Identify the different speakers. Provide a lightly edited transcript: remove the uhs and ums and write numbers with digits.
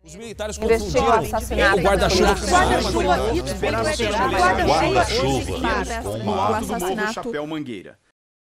Speaker 1: Os militares
Speaker 2: investigam o assassinato
Speaker 1: o guarda-chuva.
Speaker 3: Guarda-chuva
Speaker 4: no alto do morro Chapéu Mangueira.